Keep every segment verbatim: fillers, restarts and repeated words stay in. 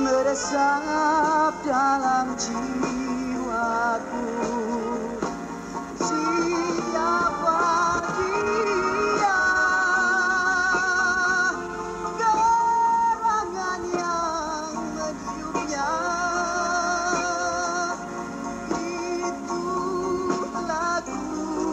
meresap dalam jiwaku. Siapa dia? Gerangan yang meniupnya, itu lagu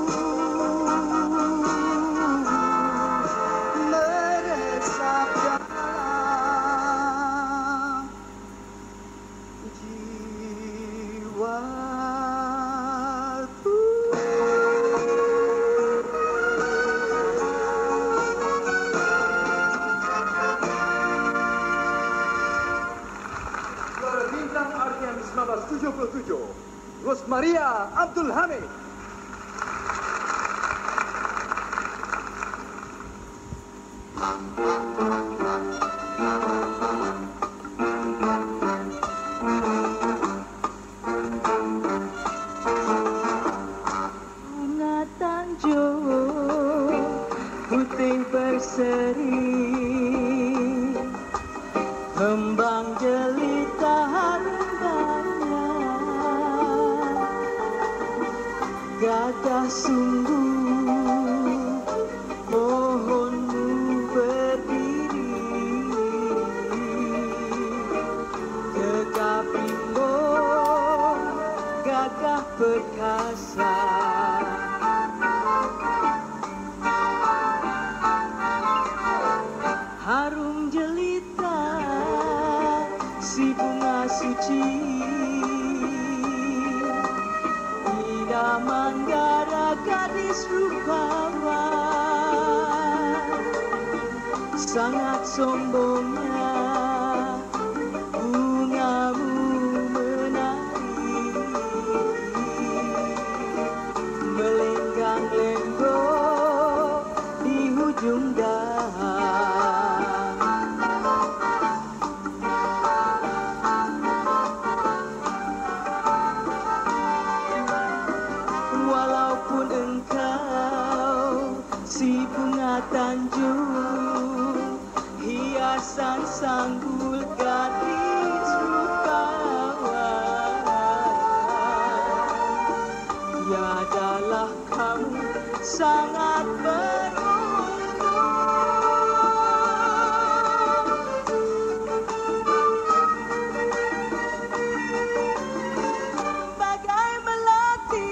meresap dalam jiwaku. Suara bintang Ardian seribu sembilan ratus tujuh puluh tujuh, Rosmaria Abdul Hamid. Bunga Tanjung putih berseri, kembang jelita harumbanya, gagah sungguh pohonmu berdiri, tegap rimbun gagah perkasa. Harum jelita si bunga suci, idaman darah gadis rupawan, sangat sombongnya bungamu menari, melenggang-lenggok di hujung dahan. Walaupun engkau si bunga Tanjung, hiasan sanggul gadis rupawan, tiadalah kamu sangat beruntung. Bagai melati,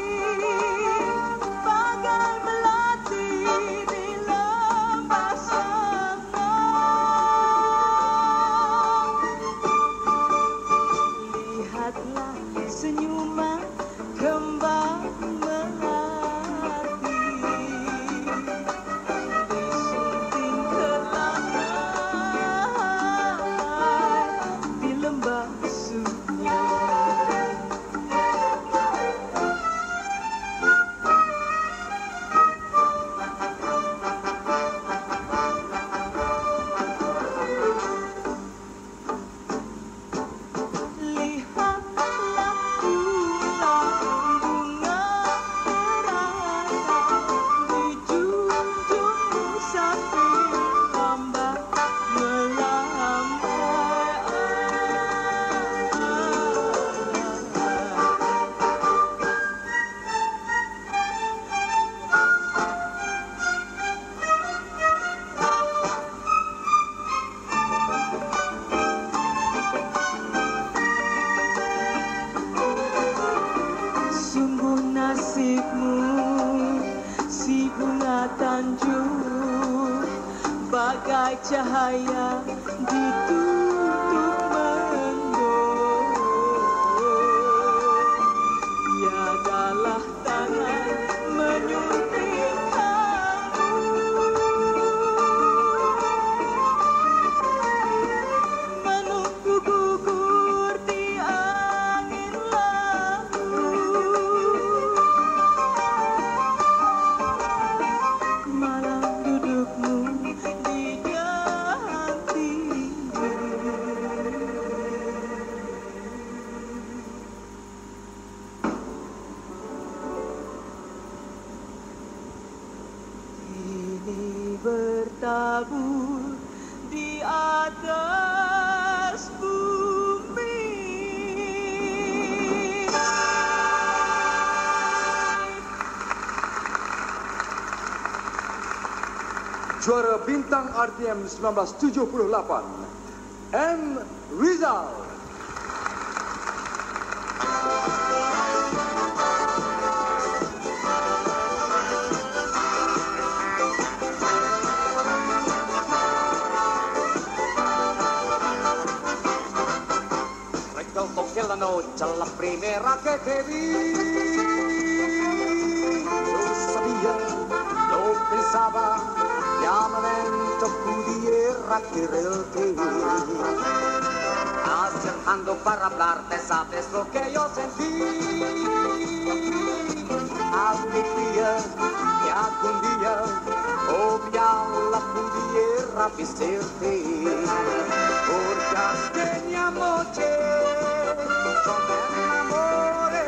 bagai melati di lembah sana, lihatlah senyuman kembang melati, disunting kelana di lembah sunyi. Lihatlah tulang bunga terana di junjung musafir lambat melambai. Sungguh nasibmu si bunga Tanjung, bagai cahaya ditutup mendung. Tiadalah tangan menyunting kamu, menunggu gugur di angin lalu. Malam dudukmu di dahan ini bertabur di atas bumi. Juara bintang R T M seribu sembilan ratus tujuh puluh delapan, M. Rizal. Che la noche la primera que te vi, yo sabía, yo pensaba, ya momento pudiera quererte, acercando para hablarte, sabes lo que yo sentí, alegría que algún día, obviarla pudiera vestirte, porque aquella noche yo me enamoré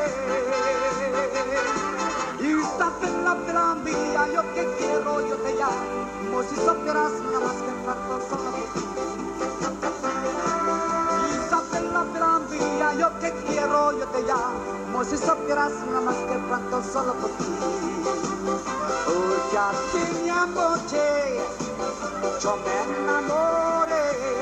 y sabes la vida mía, yo que quiero, yo te llamo, si supieras nada más que cuánto solo por ti. Y sabes la vida mía, yo que quiero, yo te llamo, si supieras nada más que cuánto solo por ti. Porque aquella noche yo me enamoré.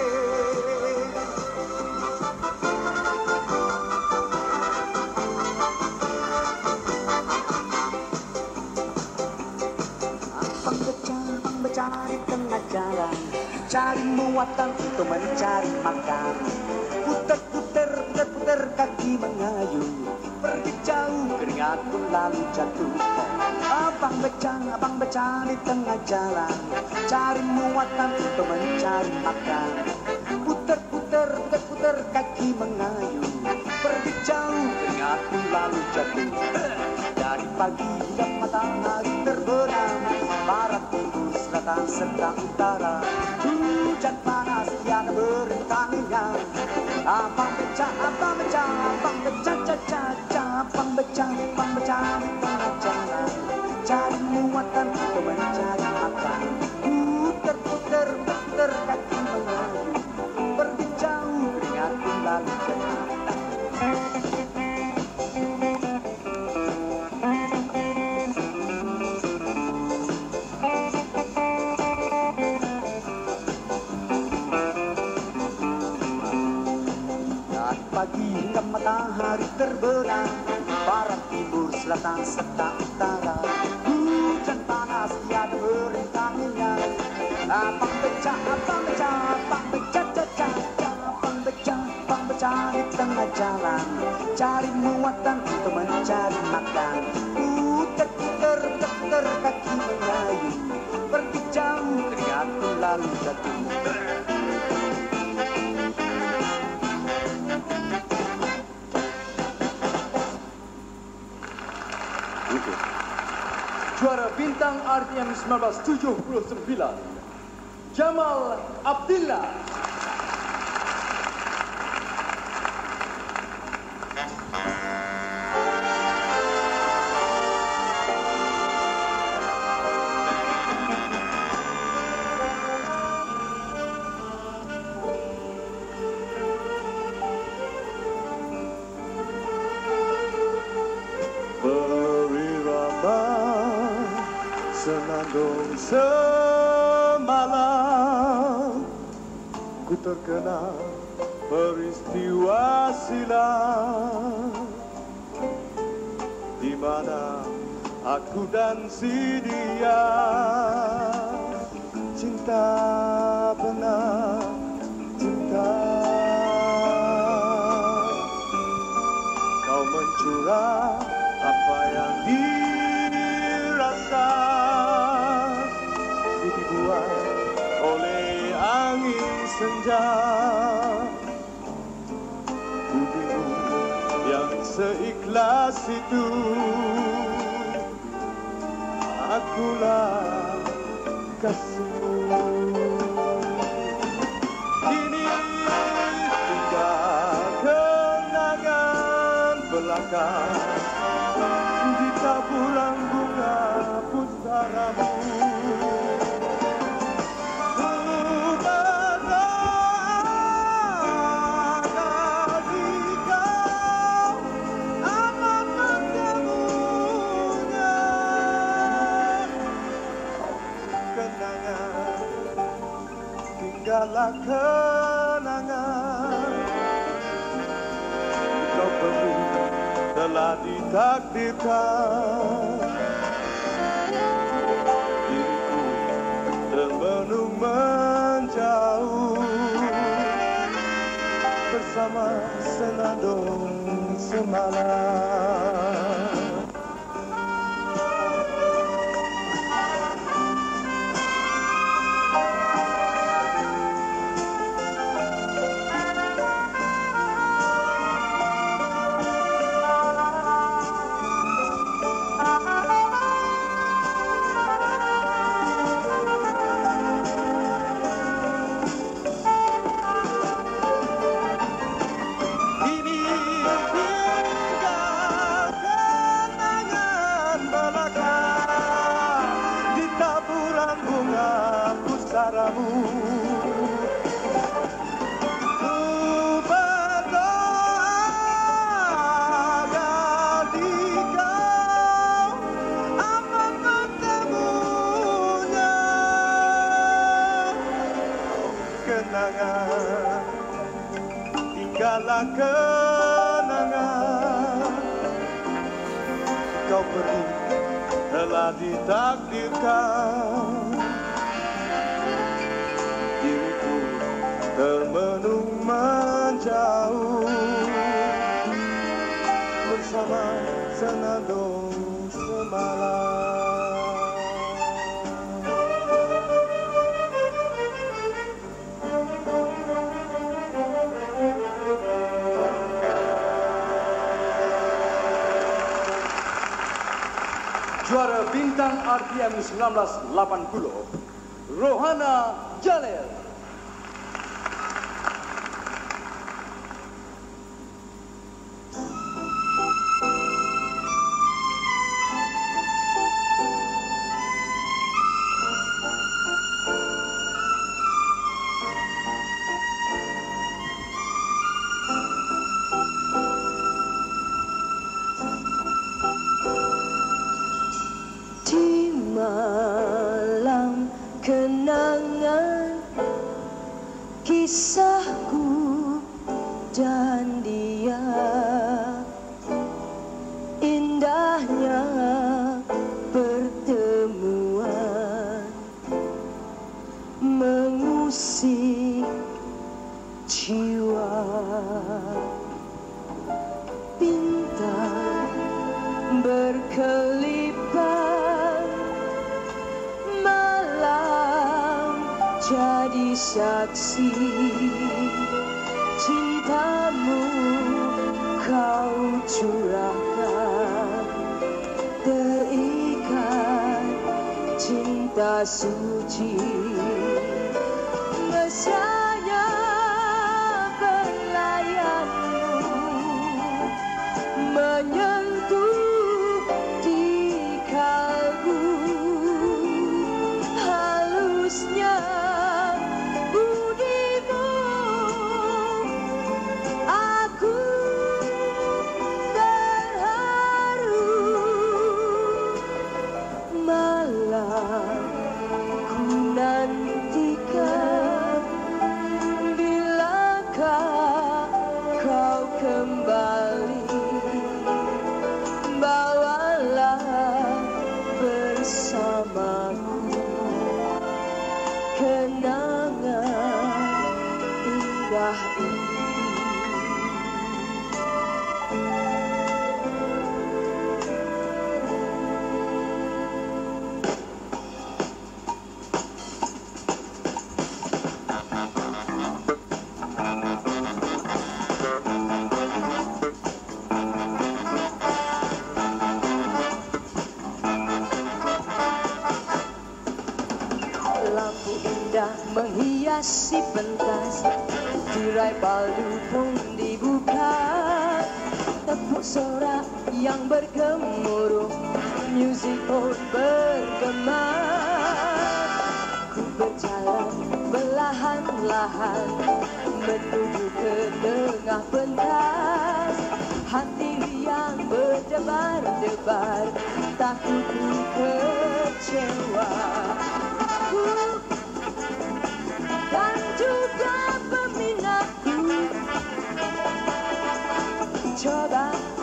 Cari tengah jalan, cari muatan untuk mencari makan. Putar-putar, putar-putar kaki mengayuh, pergi jauh keringatku lalu jatuh. Abang becang, abang becang di tengah jalan, cari muatan untuk mencari makan. Putar-putar, putar-putar kaki mengayuh, pergi jauh keringatku lalu jatuh. Dari pagi hingga matahari terbenam, barat timur selatan serta utara, hujan panas tiada berintanginya. Abang becah, abang becah, abang becah, cacah, abang becah, abang becah di tengah jalan, cari muatan untuk mencari makan. Puter-puter, puter kaki mengayuh, pergi jauh keringatku lalu jatuh. Pagi hingga matahari terbenam, barat timur selatan serta utara, hujan panas tiada berintanginya. Abang becah, abang becah, abang becah, cacah, abang becah, abang becah di tengah jalan, cari muatan untuk mencari makan. Puter-puter, puter kaki mengayuh, pergi jauh keringatku lalu jatuh. Juara bintang R T M seribu sembilan ratus tujuh puluh sembilan, Jamal Abdillah. Senandung semalam, ku terkena peristiwa silam, di mana aku dan si dia cinta benar, cinta. Kau mencurah apa yang dirasa, dibuat oleh angin senja. Ku bingung yang seikhlas itu, akulah kasihmu. Kini tinggal kenangan belaka di taburan bunga pusaramu. Kenangan tinggallah kenangan. Kau pergi telah ditakdirkan. Diriku termenung menjauh bersama senandung semalam. Tinggallah kenangan. Kau pergi telah ditakdirkan. Diriku termenung menjauh bersama senandung semalam. Juara bintang R T M seribu sembilan ratus delapan puluh, Rohana Jalil. Malam kenangan kisahku dan dia, indahnya pertemuan mengusik jiwa. Bintang berkelipan, jadi saksi cintamu kau curahkan, terikat cinta suci. Mesranya belayanmu menyentuh di kalbu, halusnya kenangan indah ini. Lampu indah menghiasi pentas, tirai baldu pun dibuka, tepuk sorak yang bergemuruh, musik pun bergema. Ku berjalan belahan-lahan menuju ke tengah pentas, hati yang berdebar-debar, takut ku kecewa. Dan juga mencoba